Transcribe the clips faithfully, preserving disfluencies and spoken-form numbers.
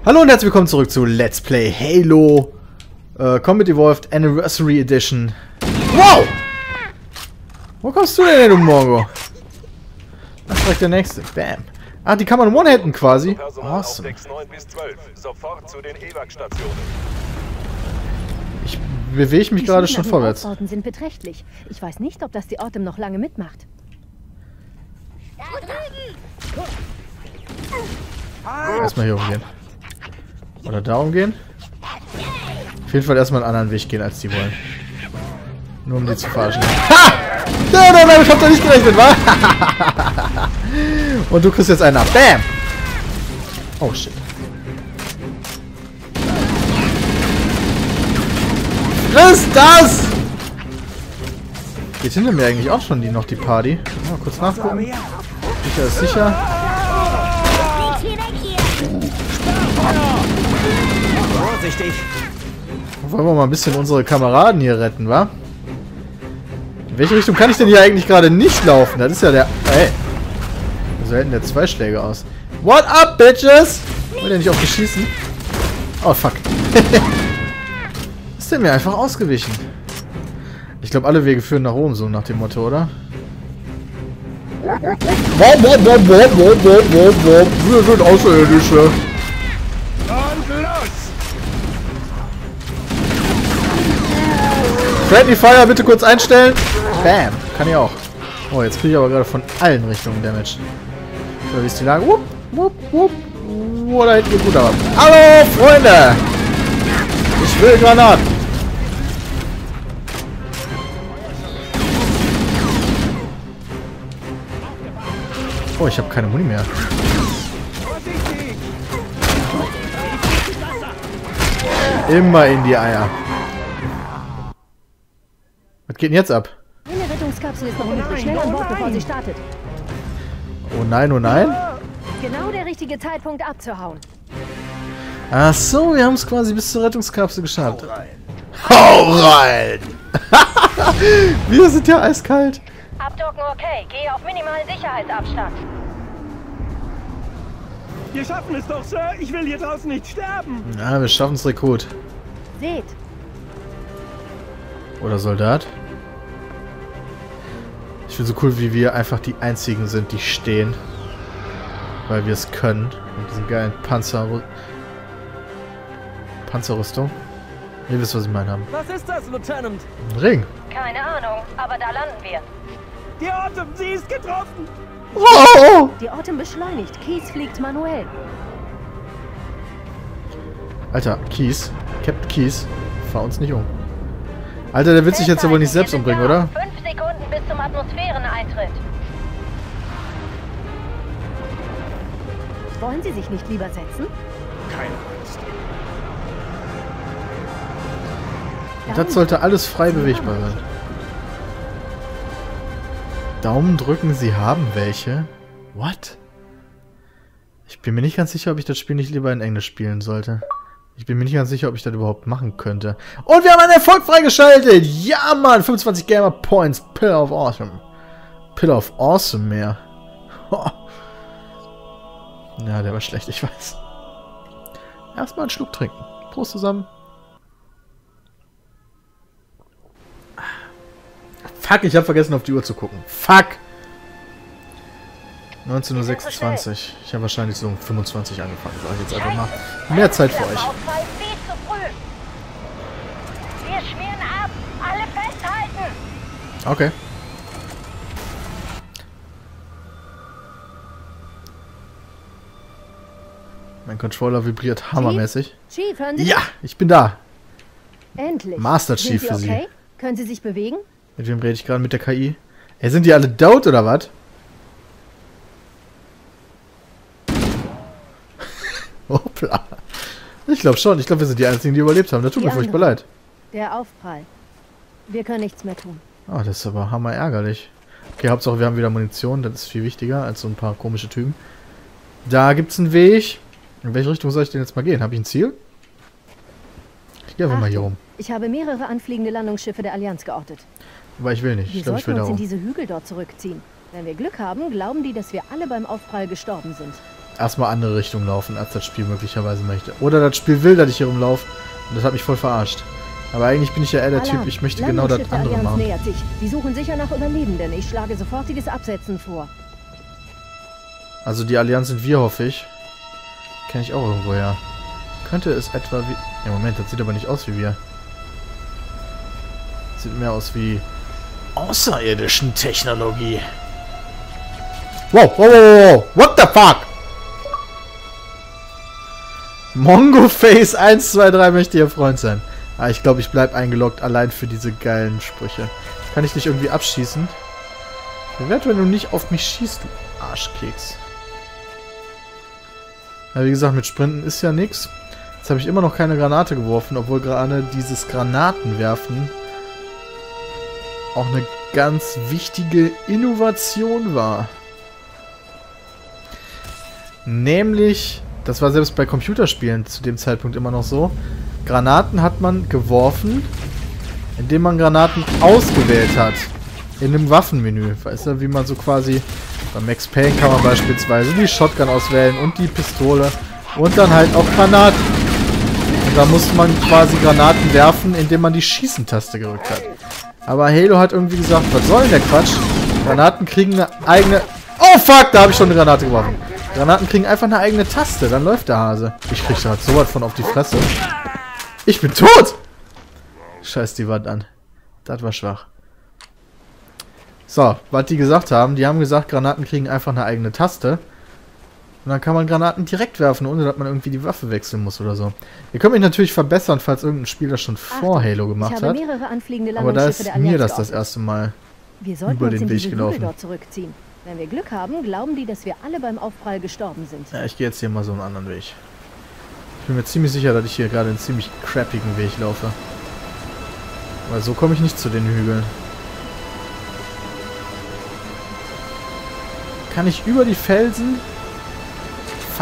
Hallo und herzlich willkommen zurück zu Let's Play Halo äh, Combat Evolved Anniversary Edition. Wow! Wo kommst du denn, du Mongo? Das ist direkt der nächste. Bam. Ah, die kann man one-hitten quasi. Awesome. Ich bewege mich gerade schon vorwärts. Die Aufbauten sind beträchtlich. Ich weiß nicht, ob das die Autumn noch lange mitmacht. Erstmal hier umgehen. Oder da umgehen. Auf jeden Fall erstmal einen anderen Weg gehen, als die wollen. Nur um die zu verarschen. Ha! Nein, nein, nein, ich hab da nicht gerechnet, wa? Und du kriegst jetzt einen ab. Bam! Oh, shit. Friss das! Geht hinter mir eigentlich auch schon die noch die Party? Mal kurz nachgucken. Sicher ist sicher. Vorsichtig. Wollen wir mal ein bisschen unsere Kameraden hier retten, wa? In welche Richtung kann ich denn hier eigentlich gerade nicht laufen? Das ist ja der... Ey. So hätten der zwei Schläge aus. What up, bitches? Will der nicht auf mich schießen? Oh, fuck. Ist der mir einfach ausgewichen? Ich glaube, alle Wege führen nach oben, so nach dem Motto, oder? Wir sind Außerirdische. Friendly Fire bitte kurz einstellen. Bam. Kann ich auch. Oh, jetzt kriege ich aber gerade von allen Richtungen Damage. So, wie ist die Lage? Wupp, wupp, wupp. Oh, da hinten geht gut ab. Hallo, Freunde. Ich will Granaten. Oh, ich habe keine Muni mehr. Immer in die Eier. Was geht denn jetzt ab? Eine Rettungskapsel ist noch übrig. Schnell an Bord, bevor sie startet. Oh nein, oh nein. Genau der richtige Zeitpunkt abzuhauen. Ach so, wir haben es quasi bis zur Rettungskapsel geschafft. Hau rein! Wir sind ja eiskalt. Abdocken okay. Gehe auf minimalen Sicherheitsabstand. Wir schaffen es doch, Sir. Ich will hier draußen nicht sterben. Ja, wir schaffen es, Rekrut. Seht. Oder Soldat. Ich finde so cool, wie wir einfach die einzigen sind, die stehen. Weil wir es können. Mit diesen geilen Panzer... Panzerrüstung. Ihr wisst, was ich meine haben. Was ist das, Lieutenant? Ein Ring. Keine Ahnung, aber da landen wir. Die Autumn, sie ist getroffen. Oh! Die Autumn beschleunigt. Kies fliegt manuell. Alter, Kies. Captain Kies. Fahr uns nicht um. Alter, der wird sich jetzt ja wohl nicht selbst umbringen, oder? Fünf Sekunden bis zum Atmosphäreneintritt. Wollen Sie sich nicht lieber setzen? Keine Angst. Das sollte alles frei bewegbar sein. Daumen drücken, Sie haben welche. What? Ich bin mir nicht ganz sicher, ob ich das Spiel nicht lieber in Englisch spielen sollte. Ich bin mir nicht ganz sicher, ob ich das überhaupt machen könnte. Und wir haben einen Erfolg freigeschaltet! Ja, Mann! fünfundzwanzig Gamer Points. Pillar of Awesome. Pillar of Awesome mehr. Ja, der war schlecht, ich weiß. Erstmal einen Schluck trinken. Prost zusammen. Fuck, ich habe vergessen, auf die Uhr zu gucken. Fuck! neunzehn Uhr sechsundzwanzig. Ich habe wahrscheinlich so um fünfundzwanzig angefangen. Sag ich jetzt einfach mal. Mehr Zeit für euch. Wir schmieren ab! Alle festhalten! Okay. Mein Controller vibriert hammermäßig. Chief, hören Sie Ja, ich bin da. Endlich. Master Chief Sind Sie für okay? Sie. Können Sie sich bewegen? Mit wem rede ich gerade? Mit der K I? Ey, sind die alle dood oder was? Hoppla. Ich glaube schon. Ich glaube, wir sind die Einzigen, die überlebt haben. Das tut Die mir furchtbar anderen. leid. Der Aufprall. Wir können nichts mehr tun. Ah, das ist aber hammer ärgerlich. Okay, Hauptsache wir haben wieder Munition. Das ist viel wichtiger als so ein paar komische Typen. Da gibt's einen Weg. In welche Richtung soll ich denn jetzt mal gehen? Habe ich ein Ziel? Ich gehe einfach mal hier rum. Ich habe mehrere anfliegende Landungsschiffe der Allianz geortet. Aber ich will nicht. Wir Ich glaube, ich sollten will da uns in rum. diese Hügel dort zurückziehen. Wenn wir Glück haben, glauben die, dass wir alle beim Aufprall gestorben sind. erstmal andere Richtung laufen, als das Spiel möglicherweise möchte. Oder das Spiel will, dass ich hier rumlaufe. Und das hat mich voll verarscht. Aber eigentlich bin ich ja eher der Typ, ich möchte genau das andere machen. Nähert sich. Sie suchen sicher nach Überlebenden. Ich schlage sofortiges Absetzen vor. Also die Allianz sind wir, hoffe ich. Kenne ich auch irgendwo her. Könnte es etwa wie... Ja, Moment, das sieht aber nicht aus wie wir. Sieht mehr aus wie... außerirdischen Technologie. Wow, wow, wow, wow. What the fuck? Mongo Face eins zwei drei möchte ihr Freund sein. Ah, ich glaube, ich bleib eingeloggt, allein für diese geilen Sprüche. Kann ich dich irgendwie abschießen? Wer wird, wenn du nicht auf mich schießt, du Arschkeks? Ja, wie gesagt, mit Sprinten ist ja nichts. Jetzt habe ich immer noch keine Granate geworfen, obwohl gerade dieses Granatenwerfen auch eine ganz wichtige Innovation war. Nämlich, das war selbst bei Computerspielen zu dem Zeitpunkt immer noch so, Granaten hat man geworfen, indem man Granaten ausgewählt hat. In einem Waffenmenü. Weißt du, wie man so quasi... Bei Max Payne kann man beispielsweise die Shotgun auswählen und die Pistole. Und dann halt auch Granaten. Und da musste man quasi Granaten werfen, indem man die Schießen-Taste gedrückt hat. Aber Halo hat irgendwie gesagt, was soll denn der Quatsch? Granaten kriegen eine eigene... Oh fuck, da habe ich schon eine Granate geworfen. Granaten kriegen einfach eine eigene Taste, dann läuft der Hase. Ich krieg da halt so was von auf die Fresse. Ich bin tot! Scheiß die Wand an. Das war schwach. So, was die gesagt haben, die haben gesagt, Granaten kriegen einfach eine eigene Taste. Und dann kann man Granaten direkt werfen, ohne dass man irgendwie die Waffe wechseln muss oder so. Ihr könnt mich natürlich verbessern, falls irgendein Spieler schon vor Halo gemacht hat. Aber da ist mir das das erste Mal über den Weg gelaufen. Dort zurückziehen. Wenn wir Glück haben, glauben die, dass wir alle beim Aufprall gestorben sind. Ja, ich gehe jetzt hier mal so einen anderen Weg. Ich bin mir ziemlich sicher, dass ich hier gerade einen ziemlich crappigen Weg laufe. Weil so komme ich nicht zu den Hügeln. Kann ich über die Felsen? Fuck.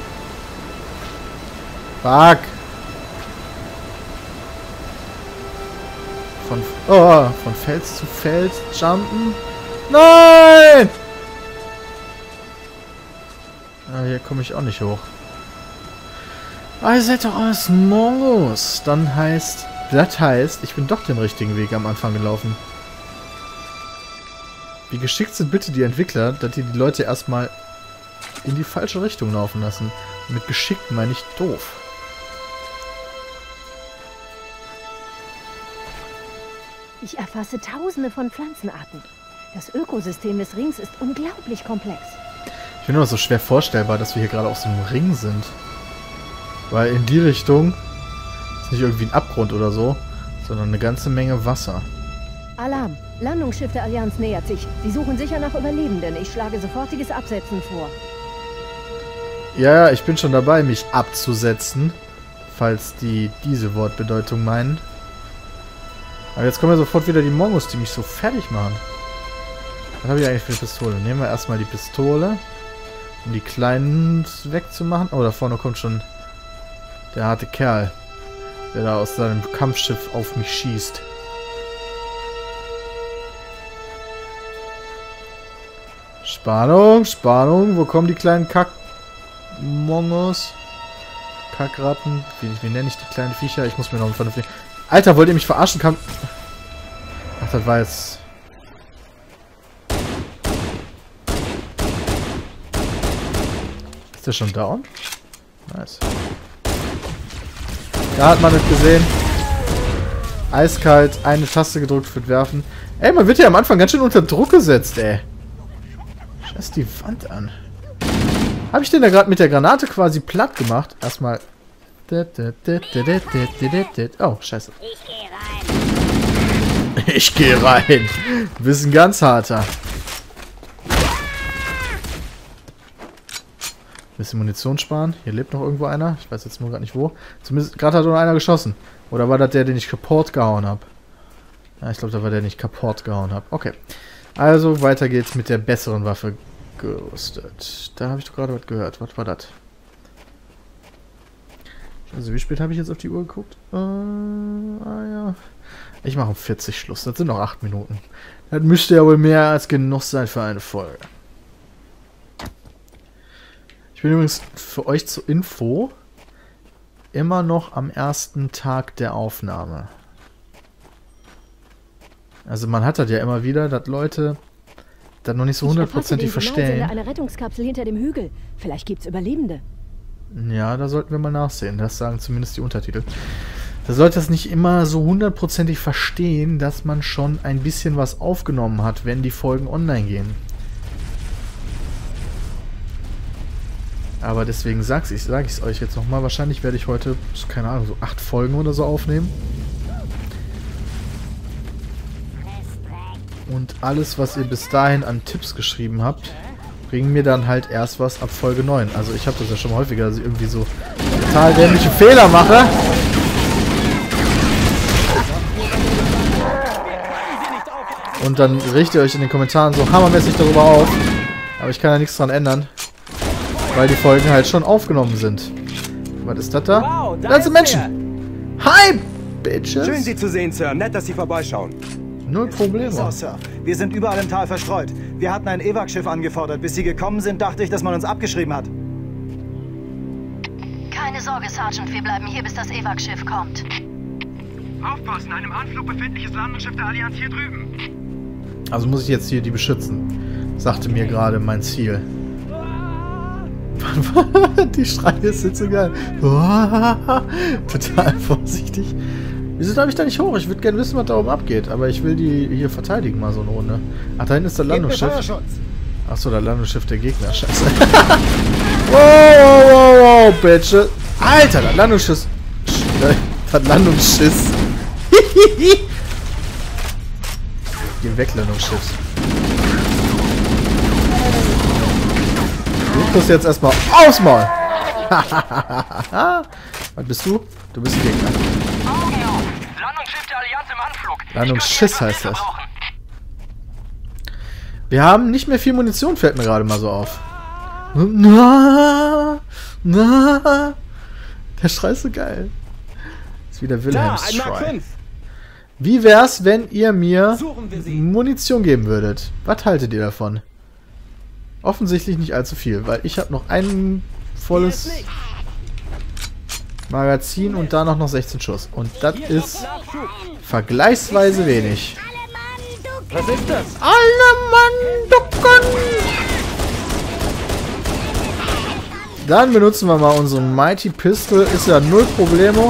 Fuck. Von, oh, von Fels zu Fels jumpen? Nein! Ah, hier komme ich auch nicht hoch. Ah, ihr seid doch aus Mongos. Dann heißt... Das heißt, ich bin doch den richtigen Weg am Anfang gelaufen. Wie geschickt sind bitte die Entwickler, dass die die Leute erstmal in die falsche Richtung laufen lassen. Mit geschickt meine ich doof. Ich erfasse tausende von Pflanzenarten. Das Ökosystem des Rings ist unglaublich komplex. Ich finde das so schwer vorstellbar, dass wir hier gerade auf so einem Ring sind. Weil in die Richtung ist nicht irgendwie ein Abgrund oder so, sondern eine ganze Menge Wasser. Alarm! Landungsschiff der Allianz nähert sich. Sie suchen sicher nach Überlebenden. Ich schlage sofortiges Absetzen vor. Ja, ja, ich bin schon dabei, mich abzusetzen. Falls die diese Wortbedeutung meinen. Aber jetzt kommen ja sofort wieder die Mongos, die mich so fertig machen. Was habe ich eigentlich für eine Pistole? Nehmen wir erstmal die Pistole. Um die Kleinen wegzumachen. Oh, da vorne kommt schon der harte Kerl. Der da aus seinem Kampfschiff auf mich schießt. Spannung, Spannung. Wo kommen die kleinen Kack-Mongos? Kackratten. Wie, wie nenne ich die kleinen Viecher? Ich muss mir noch einen vernünftigen... Alter, wollt ihr mich verarschen? Kann... Ach, das war jetzt... Ist der schon down? Nice. Da hat man es gesehen. Eiskalt, eine Taste gedrückt für Werfen. Ey, man wird ja am Anfang ganz schön unter Druck gesetzt, ey. Scheiß die Wand an. Habe ich denn da gerade mit der Granate quasi platt gemacht? Erstmal... Oh, scheiße. Ich gehe rein. Ich gehe rein. Du bist ein ganz harter. Bisschen Munition sparen. Hier lebt noch irgendwo einer. Ich weiß jetzt nur gerade nicht wo. Zumindest gerade hat nur einer geschossen. Oder war das der, den ich kaputt gehauen habe? Ja, ich glaube, da war der, den ich kaputt gehauen habe. Okay. Also, weiter geht's mit der besseren Waffe gerüstet. Da habe ich doch gerade was gehört. Was war das? Also, wie spät habe ich jetzt auf die Uhr geguckt? Äh, ah ja. Ich mache um vierzig Schluss. Das sind noch acht Minuten. Das müsste ja wohl mehr als genug sein für eine Folge. Ich bin übrigens für euch zur Info immer noch am ersten Tag der Aufnahme. Also man hat das ja immer wieder, dass Leute das noch nicht so hundertprozentig verstehen. Eine Rettungskapsel hinter dem Hügel. Vielleicht gibt's Überlebende. Ja, da sollten wir mal nachsehen. Das sagen zumindest die Untertitel. Da sollte das nicht immer so hundertprozentig verstehen, dass man schon ein bisschen was aufgenommen hat, wenn die Folgen online gehen. Aber deswegen sage ich es euch jetzt nochmal. Wahrscheinlich werde ich heute, keine Ahnung, so acht Folgen oder so aufnehmen. Und alles, was ihr bis dahin an Tipps geschrieben habt, bringen mir dann halt erst was ab Folge neun. Also ich habe das ja schon häufiger, dass ich irgendwie so total dämliche Fehler mache. Und dann richtet ihr euch in den Kommentaren so hammermäßig darüber auf. Aber ich kann ja nichts dran ändern. Weil die Folgen halt schon aufgenommen sind. Was ist das da? Wow, da das sind Menschen! er. Hi, Bitches! Schön, Sie zu sehen, Sir. Nett, dass Sie vorbeischauen. Null Probleme. So, Sir. Wir sind überall im Tal verstreut. Wir hatten ein Evac-Schiff angefordert. Bis Sie gekommen sind, dachte ich, dass man uns abgeschrieben hat. Keine Sorge, Sergeant. Wir bleiben hier, bis das Evac-Schiff kommt. Aufpassen, einem Anflug befindliches Landungsschiff der Allianz hier drüben. Also muss ich jetzt hier die beschützen. Sagte mir gerade mein Ziel. Die Schreie sind so geil. Total vorsichtig. Wieso darf ich da nicht hoch? Ich würde gerne wissen, was da oben abgeht. Aber ich will die hier verteidigen, mal so eine Runde. Ach, da hinten ist das Landungsschiff. Achso, das Landungsschiff der Gegner. Scheiße. Wow, wow, wow, wow, Bitch. Alter, das Landungsschiff. Das Landungsschiff. Geh weg, Landungsschiff. Du kriegst jetzt erstmal aufs Maul. Was bist du? Du bist ein Gegner. Landungsschiff der Allianz im Anflug. Landungsschiss heißt das. Wir haben nicht mehr viel Munition, fällt mir gerade mal so auf. Na, na. Der Schrei ist so geil. Das ist wieder Wilhelms Schrei. Wie wär's, wenn ihr mir Munition geben würdet? Was haltet ihr davon? Offensichtlich nicht allzu viel, weil ich habe noch ein volles Magazin und da noch, noch sechzehn Schuss. Und das ist vergleichsweise wenig. Was ist das? Alle Mann ducken! Dann benutzen wir mal unseren Mighty Pistol. Ist ja null Problemo.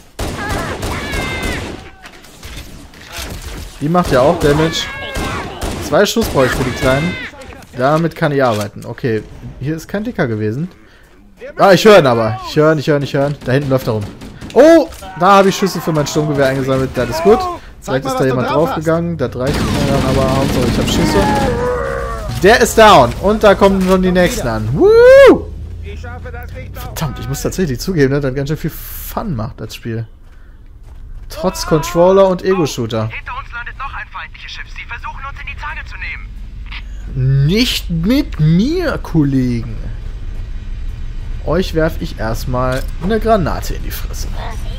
Die macht ja auch Damage. Zwei Schuss brauche ich für die Kleinen. Damit kann ich arbeiten. Okay, hier ist kein Dicker gewesen. Ah, ich höre ihn aber. Ich höre ihn, ich höre ihn, ich höre ihn. Da hinten läuft er rum. Oh, da habe ich Schüsse für mein Sturmgewehr eingesammelt. Das ist gut. Vielleicht ist da jemand draufgegangen. Das reicht mir dann aber. Hauptsache ich habe Schüsse. Der ist down. Und da kommen schon die nächsten an. Woo! Verdammt, ich muss tatsächlich zugeben, dass das ganz schön viel Fun macht, das Spiel. Trotz Controller und Ego-Shooter. Hinter uns landet noch ein feindliches Schiff. Sie versuchen uns in die Zange zu nehmen. Nicht mit mir, Kollegen. Euch werfe ich erstmal eine Granate in die Fresse.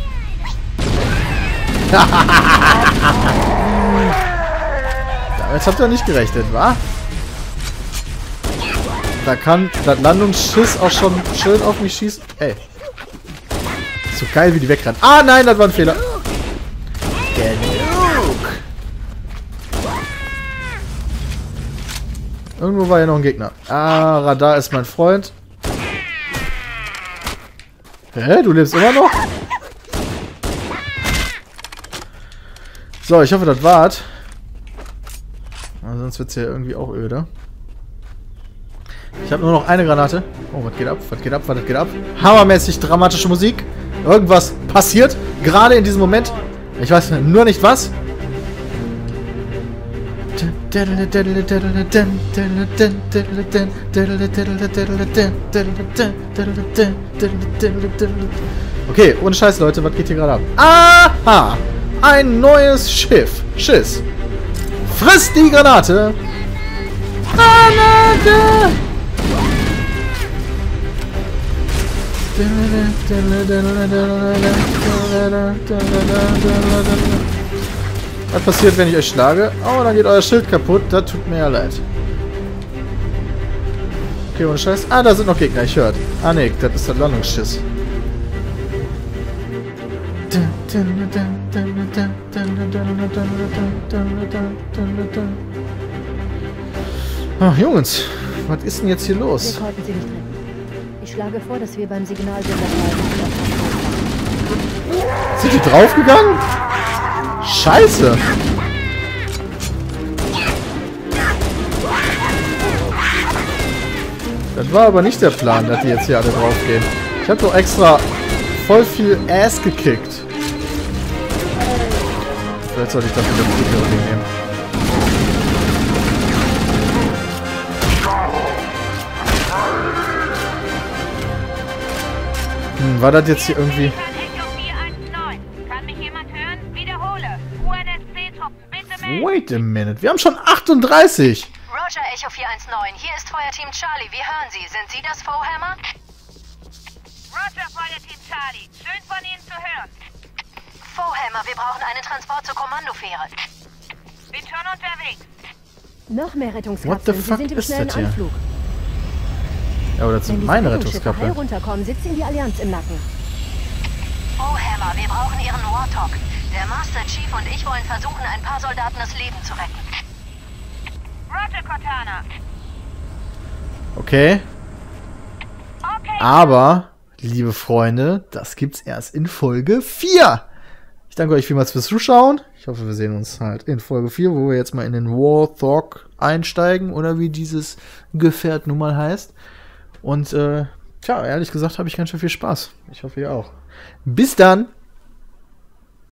Damit habt ihr nicht gerechnet, wa? Da kann das Landungsschiff auch schon schön auf mich schießen. Ey. So geil, wie die wegrennen. Ah, nein, das war ein Fehler. Genug. Irgendwo war ja noch ein Gegner. Ah, Radar ist mein Freund. Hä? Du lebst immer noch? So, ich hoffe, das war's. Sonst wird es ja irgendwie auch öde. Ich habe nur noch eine Granate. Oh, was geht ab? Was geht ab? Was geht ab? Hammermäßig dramatische Musik. Irgendwas passiert. Gerade in diesem Moment. Ich weiß nur nicht was. Okay, ohne Scheiß, Leute. Was geht hier gerade ab? Aha! Ein neues Schiff. Schiss. Frisst die Granate. Granate! Was passiert, wenn ich euch schlage? Oh, dann geht euer Schild kaputt. Das tut mir ja leid. Okay, ohne Scheiß. Ah, da sind noch Gegner, ich höre. Ah, ne, das ist der Landungsschiss. Ach, Jungs, was ist denn jetzt hier los? Wir konnten sie nicht retten. Ich schlage vor, dass wir beim Signalsender bleiben. Sind die draufgegangen? Scheiße! Das war aber nicht der Plan, dass die jetzt hier alle draufgehen. Ich habe doch extra voll viel Ass gekickt. Vielleicht sollte ich das mit dem Flugzeug nehmen. Hm, war das jetzt hier irgendwie... Wait a minute, wir haben schon achtunddreißig! Roger, Echo vier eins neun, hier ist Feuerteam Charlie, wir hören Sie. Sind Sie das Foehammer? Roger, Feuerteam Charlie, schön von Ihnen zu hören. Foehammer, wir brauchen einen Transport zur Kommandofähre. Bin schon unterwegs. Noch mehr What the Rettungskapseln, sie fuck sind im ist schnellen das hier? Anflug. Ja, aber das Wenn sind die meine Rettungsschiffe heil Rettungskappe. runterkommen, sitzt ihnen die Allianz im Nacken. Foehammer, wir brauchen Ihren Warthog. Der Master Chief und ich wollen versuchen, ein paar Soldaten das Leben zu retten. Roger, Cortana. Okay. Okay. Aber, liebe Freunde, das gibt's erst in Folge vier. Ich danke euch vielmals fürs Zuschauen. Ich hoffe, wir sehen uns halt in Folge vier, wo wir jetzt mal in den Warthog einsteigen, oder wie dieses Gefährt nun mal heißt. Und, äh, tja, ehrlich gesagt habe ich ganz schön viel Spaß. Ich hoffe, ihr auch. Bis dann!